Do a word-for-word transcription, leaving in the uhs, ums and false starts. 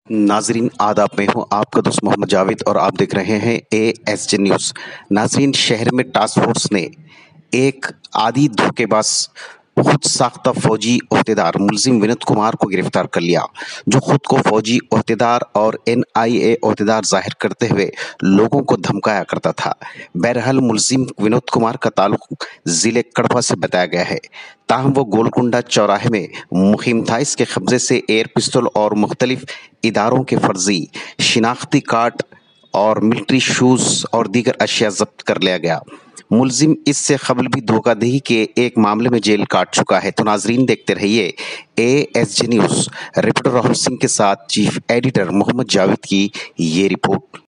नाजरीन आदाब, मैं हूं आपका दोस्त मोहम्मद जावेद और आप देख रहे हैं ए एस जे न्यूज़। नाजरीन, शहर में टास्क फोर्स ने एक आदि धोखेबाज खुद साख्ता फौजी ओहदेदार मुलजिम विनोद कुमार को गिरफ्तार कर लिया, जो खुद को फौजी ओहदेदार और एन आई ए ओहदेदार जाहिर करते हुए लोगों को धमकाया करता था। बहरहाल मुलजिम विनोद कुमार का ताल्लुक जिले कड़वा से बताया गया है, ताहम वो गोलकुंडा चौराहे में मुहिम था। इसके कब्जे से एयर पिस्तौल और मुख्तलिफ इदारों के फर्जी शिनाख्ती कार्ड और मिलिट्री शूज और दीगर अशिया जब्त कर लिया गया। मुलजिम इससे कबल भी धोखाधड़ी के एक मामले में जेल काट चुका है। तो नाजरीन, देखते रहिए A S J news. Reporter Rahul Singh के साथ चीफ एडिटर मोहम्मद जावेद की ये रिपोर्ट।